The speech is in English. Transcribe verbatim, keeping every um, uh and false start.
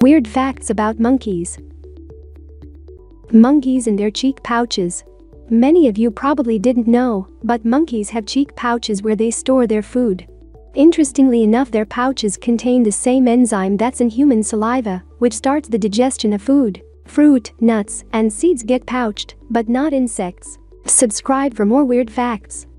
Weird facts about monkeys. Monkeys and their cheek pouches. Many of you probably didn't know, but monkeys have cheek pouches where they store their food. Interestingly enough, their pouches contain the same enzyme that's in human saliva, which starts the digestion of food. Fruit, nuts, and seeds get pouched, but not insects. Subscribe for more weird facts.